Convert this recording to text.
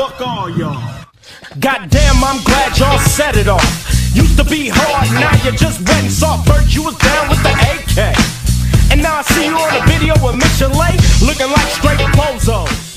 fuck all y'all. Goddamn, I'm glad y'all set it off. Used to be hard, now you're just wet and soft. First you was down with the AK, and now I see you on a video with Mission Lake, looking like straight Bozo.